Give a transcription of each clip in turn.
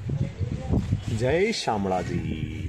जय शामला जी।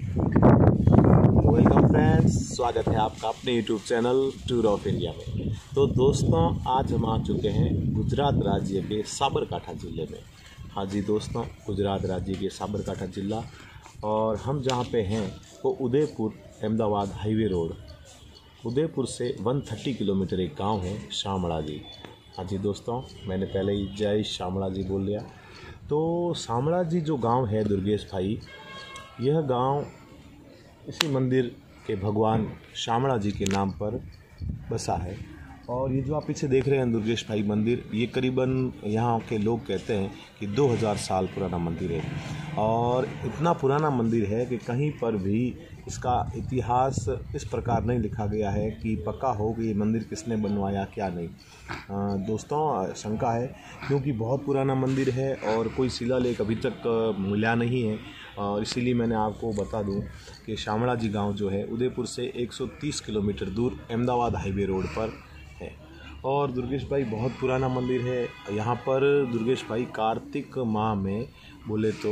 Welcome friends, स्वागत है आपका अपने YouTube channel tour of India में। तो दोस्तों, आज हम आ चुके हैं गुजरात राज्य के साबरकांठा ज़िले में। हाँ जी दोस्तों, गुजरात राज्य के साबरकांठा ज़िला, और हम जहाँ पे हैं वो उदयपुर अहमदाबाद हाईवे रोड, उदयपुर से 130 किलोमीटर एक गांव है शामला जी। हाँ जी दोस्तों, मैंने पहले ही जय शामला जी बोल लिया। तो शामला जी जो गांव है दुर्गेश भाई, यह गांव इसी मंदिर के भगवान शामला जी के नाम पर बसा है। और ये जो आप पीछे देख रहे हैं दुर्गेश भाई मंदिर, ये करीबन यहाँ के लोग कहते हैं कि 2000 साल पुराना मंदिर है। और इतना पुराना मंदिर है कि कहीं पर भी इसका इतिहास इस प्रकार नहीं लिखा गया है कि पक्का हो कि ये मंदिर किसने बनवाया क्या नहीं। दोस्तों, शंका है क्योंकि बहुत पुराना मंदिर है और कोई शिलालेख अभी तक मिला नहीं है। और इसीलिए मैंने आपको बता दूं कि शामला जी गांव जो है उदयपुर से 130 किलोमीटर दूर अहमदाबाद हाईवे रोड पर है। और दुर्गेश भाई बहुत पुराना मंदिर है। यहाँ पर दुर्गेश भाई कार्तिक माह में बोले तो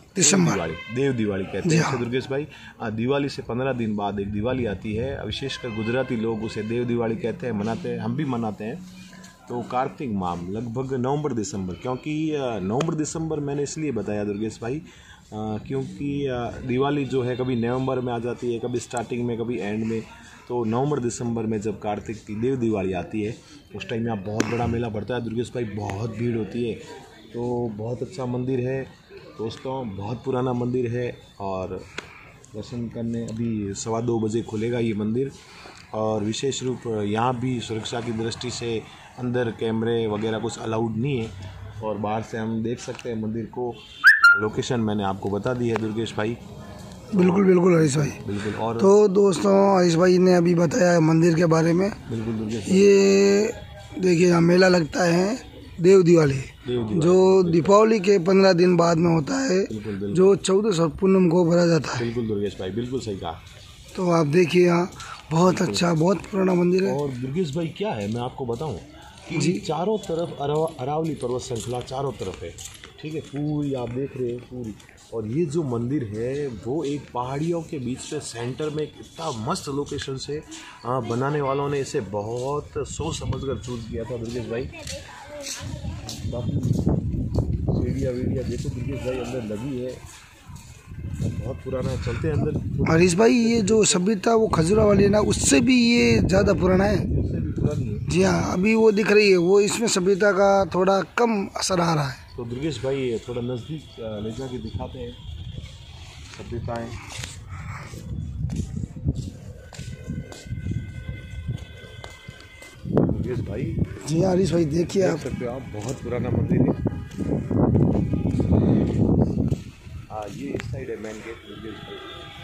देव दिवाली कहते हैं दुर्गेश भाई। दिवाली से 15 दिन बाद एक दिवाली आती है, विशेषकर गुजराती लोग उसे देव दिवाली कहते हैं, मनाते हैं, हम भी मनाते हैं। तो कार्तिक माह लगभग नवंबर दिसंबर, क्योंकि नवंबर दिसंबर मैंने इसलिए बताया दुर्गेश भाई क्योंकि दिवाली जो है कभी नवंबर में आ जाती है, कभी स्टार्टिंग में, कभी एंड में। तो नवंबर दिसंबर में जब कार्तिक की देव दिवाली आती है उस टाइम यहाँ बहुत बड़ा मेला पड़ता है दुर्गेश भाई, बहुत भीड़ होती है। तो बहुत अच्छा मंदिर है दोस्तों, बहुत पुराना मंदिर है। और दर्शन करने अभी 2:15 बजे खुलेगा ये मंदिर। और विशेष रूप यहाँ भी सुरक्षा की दृष्टि से अंदर कैमरे वगैरह कुछ अलाउड नहीं है, और बाहर से हम देख सकते हैं मंदिर को। लोकेशन मैंने आपको बता दी है दुर्गेश भाई। बिल्कुल बिल्कुल हरीश भाई, बिल्कुल। और तो दोस्तों, हरीश भाई ने अभी बताया मंदिर के बारे में। बिल्कुल दुर्गेश भाई, ये देखिए यहाँ मेला लगता है देव दिवाली जो दीपावली के 15 दिन बाद में होता है, जो 14 पूनम को भरा जाता है। बिल्कुल दुर्गेश भाई, बिल्कुल सही कहा। तो आप देखिए यहाँ बहुत अच्छा, बहुत पुराना मंदिर है। और दुर्गेश भाई क्या है, मैं आपको बताऊं कि चारों तरफ अरावली पर्वत श्रृंखला चारों तरफ है, ठीक है, पूरी आप देख रहे हैं पूरी। और ये जो मंदिर है वो एक पहाड़ियों के बीच से सेंटर में इतना मस्त लोकेशन से बनाने वालों ने इसे बहुत सोच समझकर चूज किया था दुर्गेश भाई। बाकी सीढ़ियाँ वीडिया देखो दुर्गेश भाई अंदर लगी है, बहुत पुराना है। चलते हैं अंदर। हरीश भाई, ये जो सभ्यता वो खजूरा वाली है ना, उससे भी ये ज़्यादा पुराना है। उससे भी पुरानी है जी हाँ, अभी वो दिख रही है, वो इसमें सभ्यता का थोड़ा कम असर आ रहा है। तो दुर्गेश भाई थोड़ा नज़दीक ले जाके दिखाते हैं सभ्यताएँ। दुर्गेश भाई, जी हाँ हरीश भाई, देखिए आप सकते हो आप, बहुत पुराना मंदिर है। ये इस साइड है मेन गेट दुर्गेश भाई।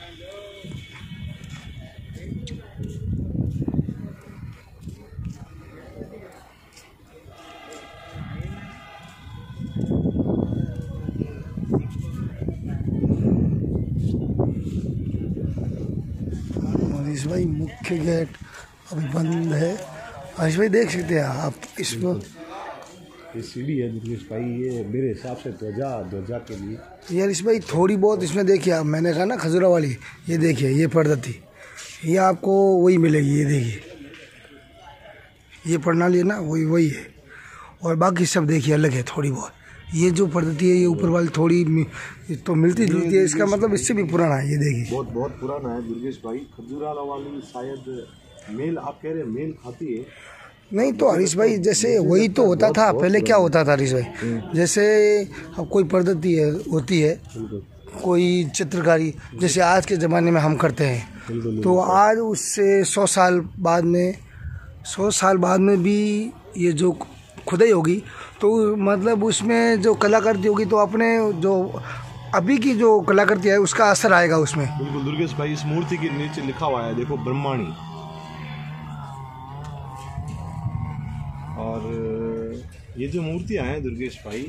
हरीश भाई, मुख्य गेट अभी बंद है। हरीश भाई देख सकते हैं आप इसमें, ये सीढ़ी है दुर्गेश भाई, ये मेरे हिसाब से ध्वजा के लिए। ये हरीश भाई थोड़ी बहुत इसमें देखिए आप, मैंने कहा ना खजूरा वाली, ये देखिए ये पद्धति, ये आपको वही मिलेगी। ये देखिए ये प्रणाली है ना, वही है। और बाकी सब देखिए अलग है थोड़ी बहुत। ये जो पद्धति है ये ऊपर वाली थोड़ी तो मिलती जुलती है, इसका मतलब इससे भी पुराना है। ये देखिए बहुत पुराना है दुर्गेश भाई। खजूरा वाली शायद मेल, आप कह रहे हैं मेल खाती है? नहीं तो हरीश भाई, जैसे वही तो होता था पहले। क्या होता था हरीश भाई, जैसे अब कोई पद्धति होती है, कोई चित्रकारी, जैसे आज के ज़माने में हम करते हैं, तो आज उससे 100 साल बाद में भी ये जो खुदाई होगी तो मतलब उसमें जो कलाकृति होगी, तो अपने जो अभी की जो कलाकृति है उसका असर आएगा उसमें। बिल्कुल दुर्गेश भाई, इस मूर्ति के नीचे लिखा हुआ है देखो, ब्रह्माणी। और ये जो मूर्तियां हैं दुर्गेश भाई,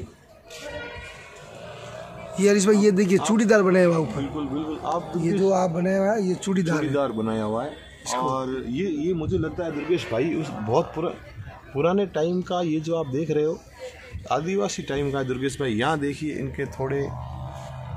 ये हरीश भाई ये देखिए चूड़ीदार बनाया हुआ ऊपर। बिल्कुल आप ये जो आप बनाया हुआ है ये चूड़ीदार बनाया हुआ है। और ये मुझे लगता है दुर्गेश भाई उस बहुत पुराने टाइम का, ये जो आप देख रहे हो आदिवासी टाइम का दुर्गेश भाई। यहाँ देखिए इनके थोड़े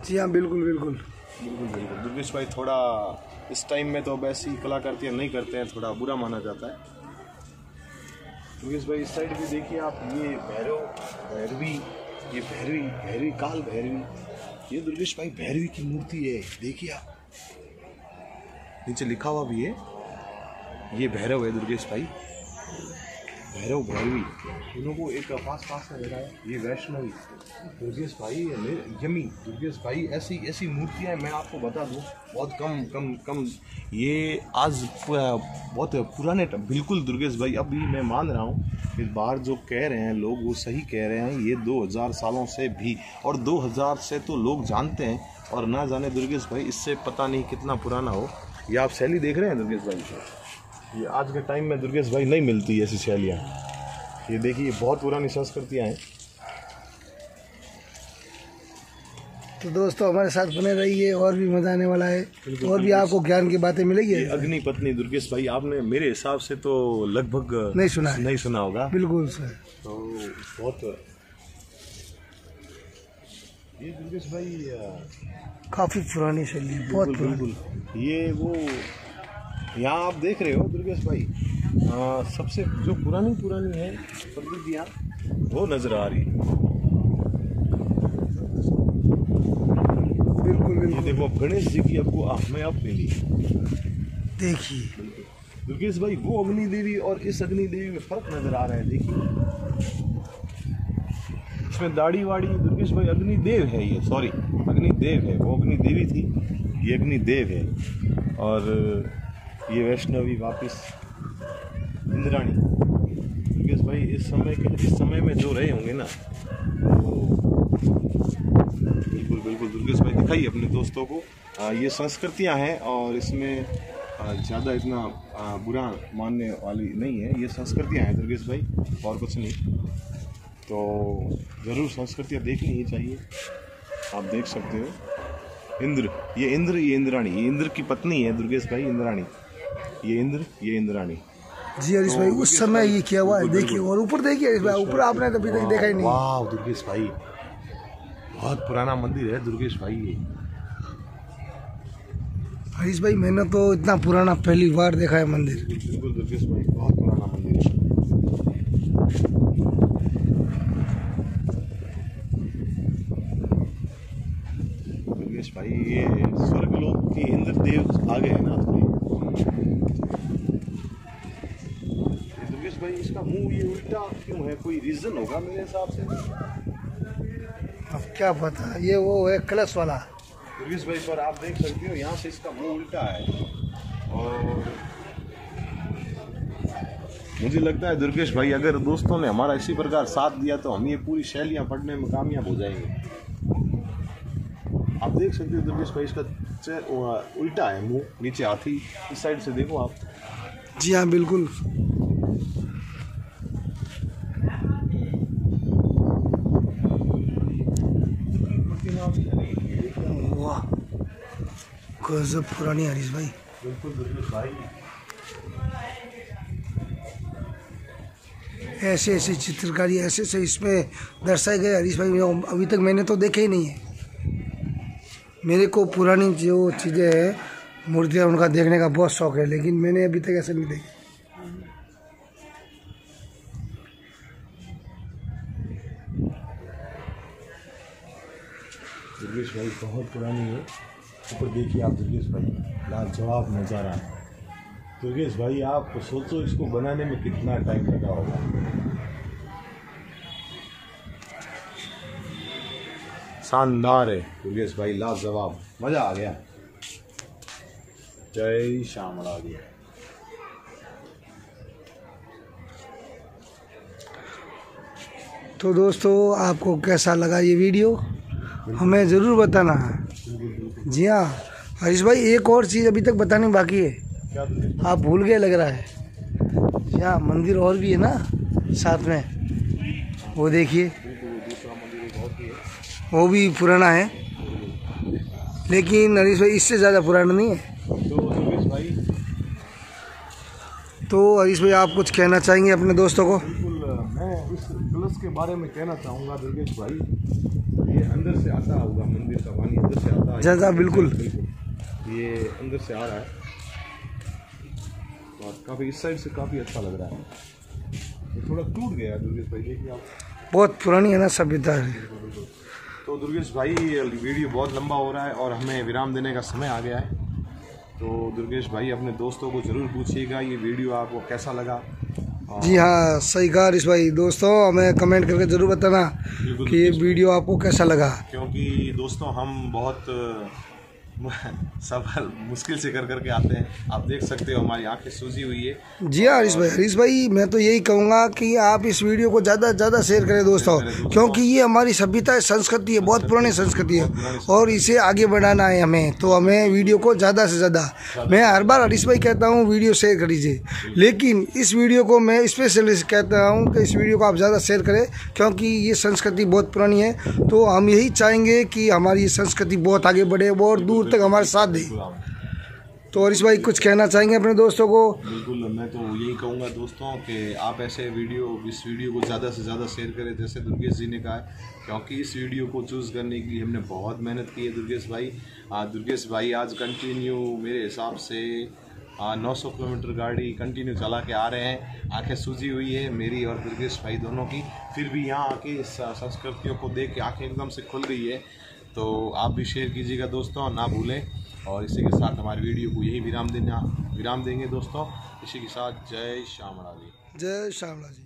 जी हाँ, बिल्कुल बिल्कुल बिल्कुल बिल्कुल। दुर्गेश भाई थोड़ा इस टाइम में तो अब ऐसी कलाकृतियाँ नहीं करते हैं, थोड़ा बुरा माना जाता है। दुर्गेश भाई इस साइड भी देखिए आप, ये भैरवी, ये भैरवी काल भैरवी, ये दुर्गेश भाई भैरवी की मूर्ति है, देखिए आप, नीचे लिखा हुआ भी है, ये भैरव है दुर्गेश भाई, भैरव भैरवी दोनों को एक पास में लगा है। ये वैष्णवी दुर्गेश भाई, यमी दुर्गेश भाई, ऐसी मूर्तियाँ मैं आपको बता दूँ बहुत कम ये आज बहुत पुराने बिल्कुल दुर्गेश भाई, अभी मैं मान रहा हूँ इस बार जो कह रहे हैं लोग वो सही कह रहे हैं, ये 2000 सालों से भी, और 2000 से तो लोग जानते हैं, और ना जाने दुर्गेश भाई इससे पता नहीं कितना पुराना हो। ये आप शैली देख रहे हैं दुर्गेश भाई, ये आज के टाइम में दुर्गेश भाई नहीं मिलती ऐसी शैलियाँ। ये देखिए बहुत पुरानी संस्कृतियाँ हैं। तो दोस्तों हमारे साथ बने रहिए, और भी मजा आने वाला है, और भी आपको ज्ञान की बातें मिलेगी। अग्नि पत्नी दुर्गेश भाई आपने मेरे हिसाब से तो लगभग नहीं सुना होगा। बिल्कुल सर। तो बहुत ये दुर्गेश भाई काफी पुरानी शैली, बहुत बिल्कुल। ये वो यहाँ आप देख रहे हो दुर्गेश भाई, सबसे जो पुरानी है प्रकृतियाँ वो नजर आ रही है। बिल्कुल। ये देखो गणेश जी की आपको हमें अब मिली, देखिए दुर्गेश भाई वो अग्नि देवी और इस अग्नि देवी में फर्क नजर आ रहा है। देखिए इसमें दाढ़ी वाड़ी, दुर्गेश भाई अग्निदेव है ये, सॉरी अग्निदेव है, वो अग्नि देवी थी, ये अग्निदेव है। और ये वैष्णवी वापिस इंद्राणी। दुर्गेश भाई इस समय में जो रहे होंगे ना, बिल्कुल दुर्गेश भाई दिखाइए अपने दोस्तों को। ये संस्कृतियां हैं और इसमें ज़्यादा इतना बुरा मानने वाली नहीं है, ये संस्कृतियां हैं दुर्गेश भाई, और कुछ नहीं। तो ज़रूर संस्कृतियां देखनी ही चाहिए। आप देख सकते हो इंद्र, ये इंद्राणी, ये इंद्र की पत्नी है दुर्गेश भाई, इंद्राणी, ये इंद्र, ये इंद्राणी। जी हरीश भाई उस समय ये किया हुआ है, देखिए। और ऊपर देखिए हरीश भाई, ऊपर आपने कभी तक देखा ही नहीं। वाह दुर्गेश भाई बहुत पुराना मंदिर है दुर्गेश भाई ये। हरीश भाई मैंने तो इतना पुराना पहली बार देखा है मंदिर। बिल्कुल दुर्गेश भाई बहुत पुराना मंदिर है। दुर्गेश भाई ये स्वर्गलोक के इंद्र देव आ गए ना थोड़े। दुर्गेश भाई इसका मुंह ये उल्टा क्यों है, कोई रीजन होगा मेरे हिसाब से, अब क्या पता, ये वो है कलश वाला। दुर्गेश भाई पर आप देख सकते हो यहाँ से इसका मुंह उल्टा है, और मुझे लगता है दुर्गेश भाई अगर दोस्तों ने हमारा इसी प्रकार साथ दिया तो हम ये पूरी शैलियाँ पढ़ने में कामयाब हो जाएंगे। आप देख सकते हो दुर्गेश भाई इसका उल्टा है मुंह, नीचे हाथी, इस साइड से देखो आप। जी हाँ बिल्कुल। वाह गजब पुरानी हरीश भाई। बिल्कुल दुर्गेश भाई ऐसे चित्रकारी ऐसे इसमें दर्शाए गए हरीश भाई, अभी तक मैंने तो देखे ही नहीं है। मेरे को पुरानी जो चीज़ें हैं मूर्तियाँ उनका देखने का बहुत शौक है, लेकिन मैंने अभी तक ऐसे नहीं देखी। दुर्गेश भाई बहुत पुरानी है। ऊपर देखिए आप दुर्गेश भाई, लाजवाब नज़ारा है। दुर्गेश भाई आप सोचो इसको बनाने में कितना टाइम लगा होगा। शानदार है दुर्गेश भाई, लाजवाब, मज़ा आ गया। जय श्यामला जी। तो दोस्तों आपको कैसा लगा ये वीडियो हमें ज़रूर बताना है। जी हाँ हरीश भाई एक और चीज़ अभी तक बतानी बाकी है, आप भूल गए लग रहा है। जी हाँ मंदिर और भी है ना साथ में, वो देखिए, वो भी पुराना है, लेकिन हरीश भाई इससे ज़्यादा पुराना नहीं है। तो हरीश भाई आप कुछ कहना चाहेंगे अपने दोस्तों को? बिल्कुल, मैं इस कलश के बारे में कहना चाहूँगा दुर्गेश भाई, ये अंदर से आता होगा, मंदिर का पानी अंदर से आता है। जैसा बिल्कुल ये अंदर से आ रहा है और काफ़ी इस साइड से काफ़ी अच्छा लग रहा है। ये थोड़ा टूट गया दुर्गेश भाई, देखिए आप, बहुत पुरानी है ना सभ्यता है। तो दुर्गेश भाई वीडियो बहुत लंबा हो रहा है और हमें विराम देने का समय आ गया है। तो दुर्गेश भाई अपने दोस्तों को ज़रूर पूछिएगा ये वीडियो आपको कैसा लगा। जी हाँ, सही कहा हरीश भाई। दोस्तों हमें कमेंट करके ज़रूर बताना कि ये वीडियो आपको कैसा लगा, क्योंकि दोस्तों हम बहुत सफल मुश्किल से कर करके आते हैं। आप देख सकते हो हमारी आंखें सूजी हुई है। जी हाँ हरीश भाई मैं तो यही कहूँगा कि आप इस वीडियो को ज़्यादा से ज़्यादा शेयर करें दोस्तों, क्योंकि ये हमारी सभ्यता है, संस्कृति है, बहुत पुरानी संस्कृति है और इसे आगे बढ़ाना है हमें। तो हमें वीडियो को ज़्यादा से ज़्यादा, मैं हर बार हरीश भाई कहता हूँ वीडियो शेयर करीजिए, लेकिन इस वीडियो को मैं स्पेशली कहता हूँ कि इस वीडियो को आप ज़्यादा शेयर करें, क्योंकि ये संस्कृति बहुत पुरानी है। तो हम यही चाहेंगे कि हमारी संस्कृति बहुत आगे बढ़े और दूर तक हमारे साथ दे। तो हरीश भाई कुछ कहना चाहेंगे अपने दोस्तों को? बिल्कुल, मैं तो यही कहूँगा दोस्तों कि आप ऐसे इस वीडियो को ज़्यादा से ज़्यादा शेयर करें जैसे दुर्गेश जी ने कहा है, क्योंकि इस वीडियो को चूज़ करने के लिए हमने बहुत मेहनत की है दुर्गेश भाई। दुर्गेश भाई आज कंटिन्यू मेरे हिसाब से 900 किलोमीटर गाड़ी कंटिन्यू चला के आ रहे हैं। आंखें सूजी हुई है मेरी और दुर्गेश भाई दोनों की, फिर भी यहाँ आके इस संस्कृतियों को देख के आंखें एकदम से खुल रही है। तो आप भी शेयर कीजिएगा दोस्तों, ना भूलें। और इसी के साथ हमारी वीडियो को यही विराम देंगे दोस्तों। इसी के साथ जय श्यामला जी। जय श्यामला जी।